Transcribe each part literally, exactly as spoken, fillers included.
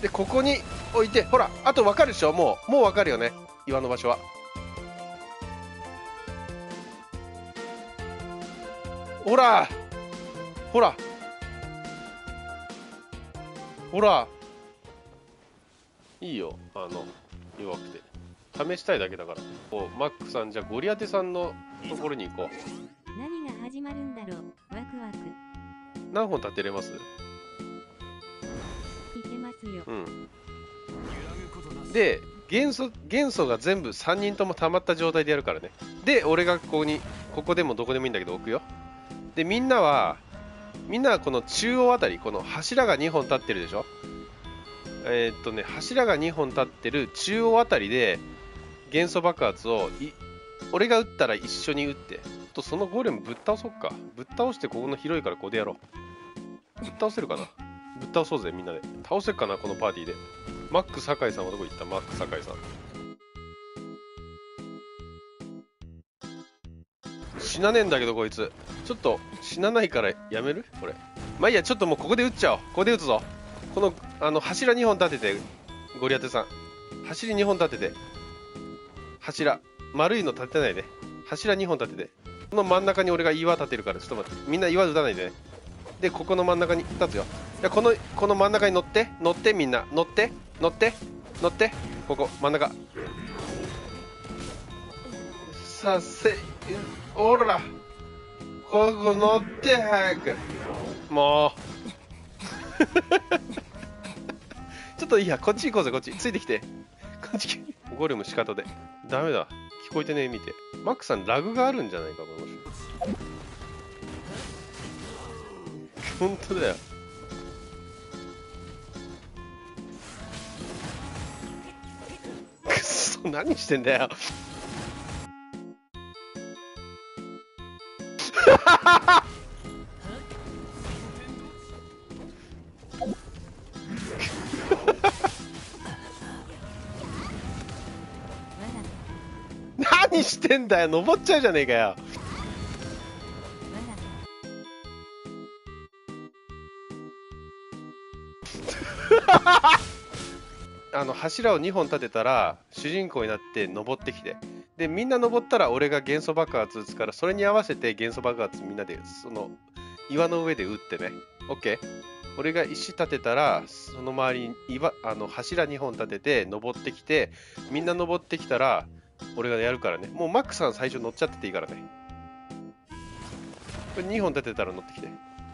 でここに置いて、ほらあと分かるでしょ。もうもう分かるよね、岩の場所は。ほらほらほら、いいよ、あの弱くて試したいだけだから。おマックさん、じゃあゴリアテさんのところに行こう。 何が始まるんだろう。ワクワク。 何本立てれます？ いけますよ。 うん。で元素元素が全部さんにんとも溜まった状態でやるからね。で俺がここに、ここでもどこでもいいんだけど置くよ。でみんなはみんなはこの中央あたり、この柱がにほん立ってるでしょ。えー、っとね柱がにほん立ってる中央あたりで元素爆発をい俺が撃ったら一緒に撃って、とそのゴーレムぶっ倒そうか。ぶっ倒して、ここの広いからここでやろう。ぶっ倒せるかな。ぶっ倒そうぜみんなで。倒せるかなこのパーティーで。マック酒井さんはどこ行った？マック酒井さん死なねえんだけどこいつ。ちょっと死なないからやめるこれ。まあいいや、ちょっともうここで撃っちゃおう。ここで撃つぞ。このあの柱にほん立てて、ゴリアテさん柱にほん立てて、柱丸いの立てないで、柱にほん立てて、この真ん中に俺が岩立てるから、ちょっと待って、みんな岩打たないでね。でここの真ん中に立つよ。でこのこの真ん中に乗って乗ってみんな乗って乗って乗って、ここ真ん中させ、おらここ乗って早く。もうちょっといいや、こっち行こうぜ。こっちついてきて、こっちゴーレム仕方でダメだ、聞こえてねえ。見てマックさんラグがあるんじゃないかこの人。本当だよ。くっそ何してんだよ何してんだよ、登っちゃうじゃねえかよ。あの柱をにほん立てたら主人公になって登ってきて、でみんな登ったら俺が元素爆発撃つから、それに合わせて元素爆発みんなでその岩の上で撃ってね。 OK。 俺が石立てたらその周りに岩あの柱にほん立てて登ってきて、みんな登ってきたら俺がやるからね。もうマックさん最初乗っちゃってていいからね。これにほん立てたら乗ってきて、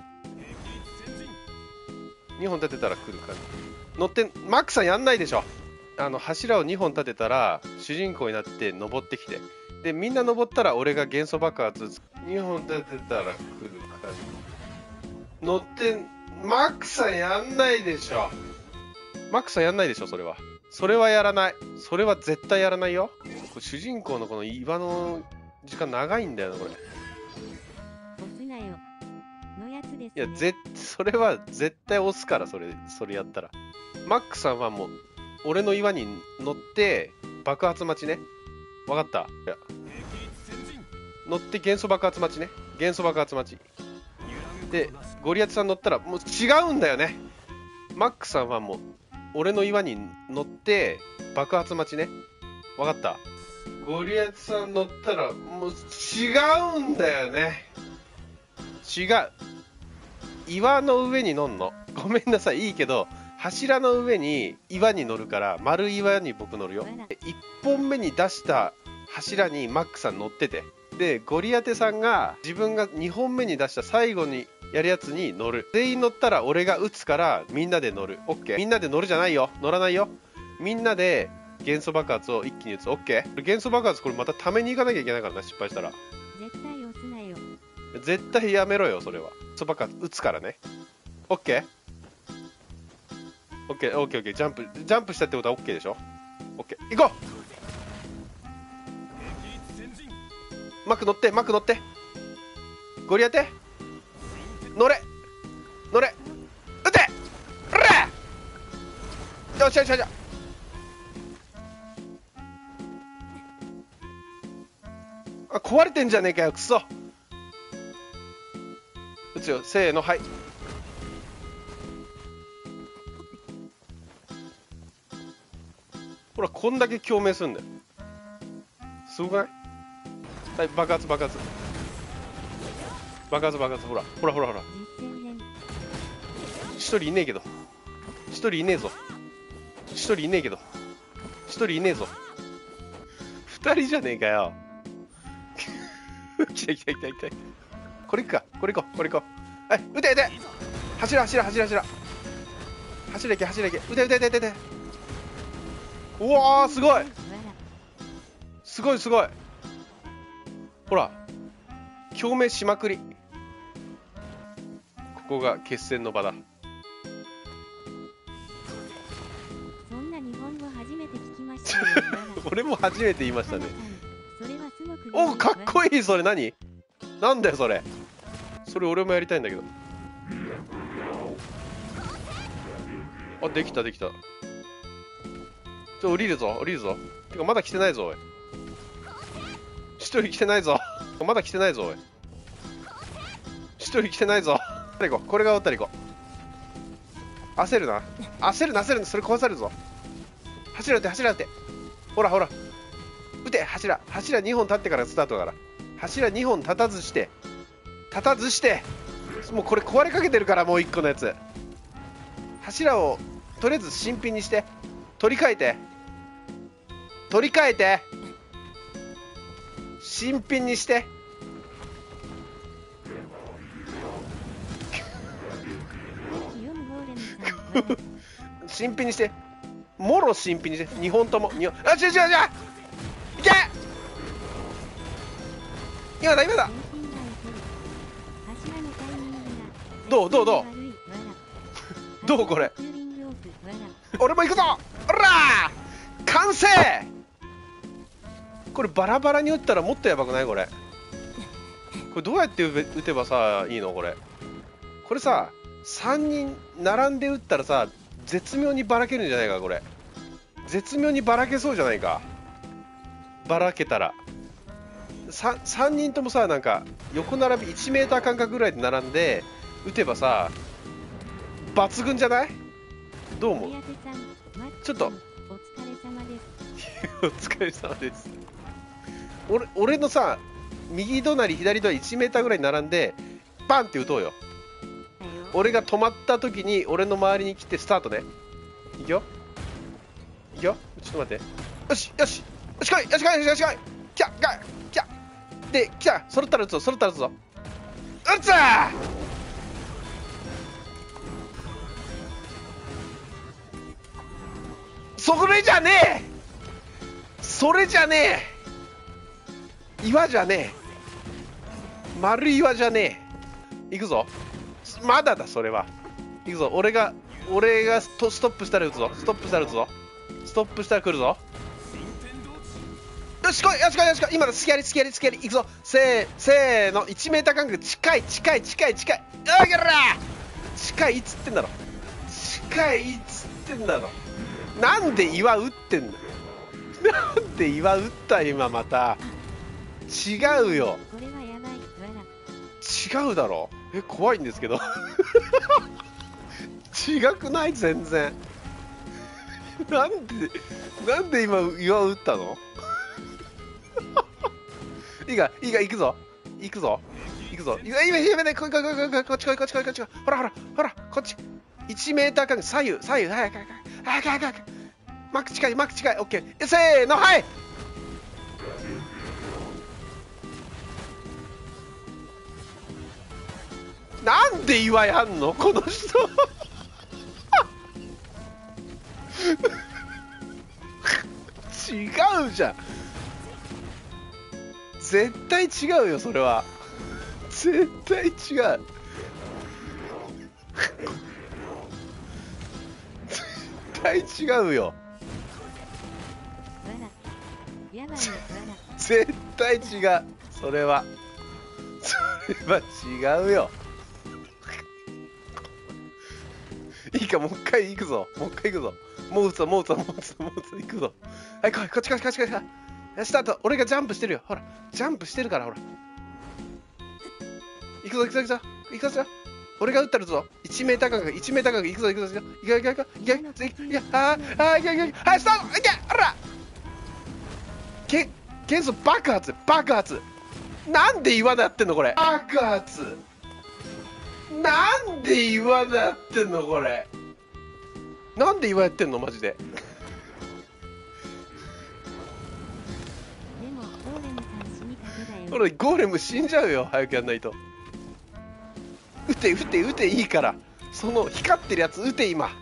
にほん立てたら来る感じ。乗って、マックさんやんないでしょ。あの柱をにほん立てたら主人公になって登ってきて、でみんな登ったら俺が元素爆発にほん立てたら来る感じ。乗って、マックさんやんないでしょ。マックさんやんないでしょ。それはそれはやらない。それは絶対やらないよ。これ主人公のこの岩の時間長いんだよなこれ。 押すなよのやつですね。 いやぜそれは絶対押すから、それそれやったら。マックさんはもう俺の岩に乗って爆発待ちね。わかった。いや乗って元素爆発待ちね。元素爆発待ちでゴリアテさん乗ったらもう違うんだよね。マックさんはもう俺の岩に乗って爆発待ちね。わかった。ゴリアテさん乗ったらもう違うんだよね。違う、岩の上に乗んの。ごめんなさい、いいけど柱の上に岩に乗るから丸い岩に僕乗るよ。いっぽんめに出した柱にマックさん乗ってて、でゴリアテさんが自分がにほんめに出した最後にやるやつに乗る。全員乗ったら俺が撃つからみんなで乗る。 OK。 みんなで乗るじゃないよ、乗らないよ。みんなで元素爆発を一気に撃つ。 OK。 元素爆発これまたために行かなきゃいけないからな、失敗したら。 絶対押すなよ。 絶対やめろよそれは。元素爆発撃つからね。 OK。オッケーオッケーオッケー。ジャンプジャンプしたってことはオッケーでしょ。オッケー行こう。マック乗ってマック乗って、ゴリアテ乗れ乗れ撃てうれよしよしよし。あ壊れてんじゃねえかよ、くそ。撃つよ、せーの、はい。 ほら、こんだけ共鳴するんだよ。すごくない？はい、爆発爆発爆発爆発。ほらほらほらほら、一人いねえけど、一人いねえぞ、一人いねえけど、一人いねえぞ、二人じゃねえかよ。来た来た来た来た。これいくか、これいこう、これいこう。はい、撃て撃て、走ら走ら走ら走ら走れいけ走れいけ、撃て撃て撃て撃て。うわー、すごいすごいすごい。ほら、共鳴しまくり。ここが決戦の場だ。 そんな日本語初めて聞きましたよ。 俺も初めて言いましたね。 それはすごくお、かっこいい。それ何なんだよそれ。それ俺もやりたいんだけど。あ、できたできた。ちょ、降りるぞ降りるぞ。てかまだ来てないぞおい。一人来てないぞ。まだ来てないぞおい。一人来てないぞ。これ行こう、これが終わったら行こう。焦るな焦るな焦るな、それ壊されるぞ。柱撃て柱撃て。ほらほら、撃て柱。柱にほん立ってからスタートだから。柱にほん立たずして立たずしてもうこれ壊れかけてるから、もういっこのやつ。柱をとりあえず新品にして取り替えて取り替えて新品にして。新品にして、もろ新品にして、にほんとも。にほん、あ、違う違う違う、いけ、今だ今だ。どうどうどうどうこれ。俺も行くぞ。ほら完成。これバラバラに打ったらもっとやばくないこれ。これどうやって打てばさいいのこれ。これささんにん並んで打ったらさ絶妙にばらけるんじゃないかこれ。絶妙にばらけそうじゃないか。ばらけたら 3, さんにんともさなんか横並びいちメーター間隔ぐらいで並んで打てばさ抜群じゃない？どう思う？ちょっとお疲れ様ですお疲れ様です。俺, 俺のさ右隣左隣いちメーターぐらい並んでバンって打とうよ。俺が止まった時に俺の周りに来てスタートね。いくよいくよ、ちょっと待って。よしよしよし来いよし来いよし来い来た来た来たで来た。揃ったら打つぞ揃ったら打つぞ。打つー。それじゃねえそれじゃねえ岩じゃねえ丸岩じゃねえ。いくぞ。まだだそれは。いくぞ。俺が俺がストストップしたら打つぞ。ストップしたら打つぞ。ストップしたら来るぞ。よし来いよし来いよし来い。今のスキャリスキャリスキャリ。いくぞ。せーせーのいちメーター間隔近い近い近い近い。あげら近いっつってんだろ。近いっつってんだろ。なんで岩打ってんだ。なんで岩打った今また。違うよ。 これはやばい。 違うだろ。え怖いんですけど。違くない全然。なんでなんで今岩打ったの。いいかいいか行くぞ行くぞ行くぞ。今今今ねこっち来いこっち来いこっち来いこっち来いこっち来い。ほらほらほらこっちいちメーター間左右左右早く早く早く早く早く。マック近いマック近い。オッケーせーのはい。なんで岩やんのこの人。違うじゃん。絶対違うよそれは。絶対違う。絶対違うよ。絶対違うそれは。それは違うよ。いいかもう一回行くぞもう一回行くぞ。もう打つぞもう打つぞもう打つぞもう打つぞ行くぞ。はい来いこっちこっちこっちこっちこっち。スタート。俺がジャンプしてるよ。ほらジャンプしてるからほら。行くぞ行くぞ行くぞ行くぞ。 俺が撃ったるぞ。いちメーター間隔、いちメーター間隔、いくぞいくぞいくぞ。いけいけいけいけいけいけ、あーあーいけいけいけ、はい、スタート、いけ、あらけ、元素爆発爆発。なんで岩でやってんのこれ。爆発。なんで岩でやってんのこれ。なんで岩やってんのマジで。 でもゴーレムさん死にかけだよ。 俺ゴーレム死んじゃうよ、早くやんないと。撃て撃て撃て、いいから。その光ってるやつ撃て今。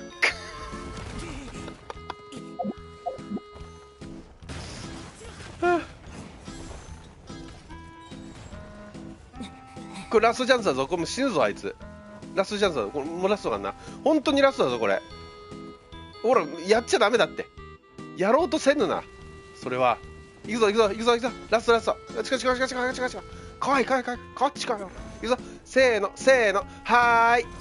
これラストチャンスだぞ。これもう死ぬぞあいつ。ラストチャンスだぞ。これもうラストかな。本当にラストだぞこれ。ほらやっちゃダメだって。やろうとせぬな。それは。行くぞ行くぞ行くぞ行くぞ。ラストラスト。近い近い近い近い近い近い。怖い怖い怖い。こっちかよ。行くぞ。せーのせーの。はーい。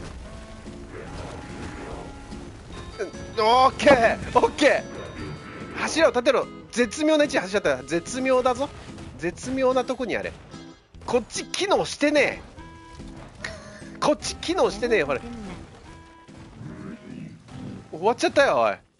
オッケーオッケー。柱を立てろ。絶妙な位置に走っちゃった。絶妙だぞ。絶妙なとこにあれ。こっち機能してねえ。こっち機能してねえよ。ほれ終わっちゃったよおい。